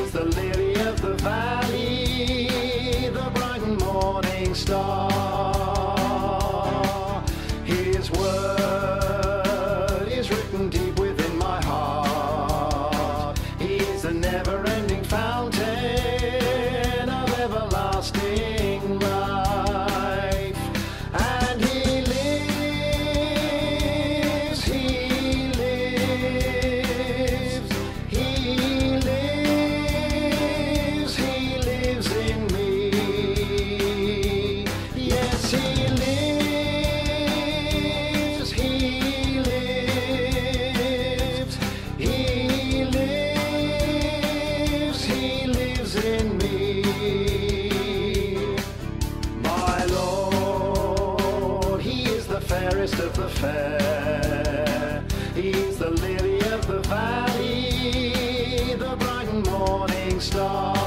is the lily of the valley, the bright and morning star. His word is written deep within my heart. He is the never-ending fountain of everlasting life. And he lives, he lives, he lives, he lives in me. Yes, he lives, he lives, he lives, he lives in me. My Lord, he is the fairest of the fair. He is the lily of the valley, the bright and morning star.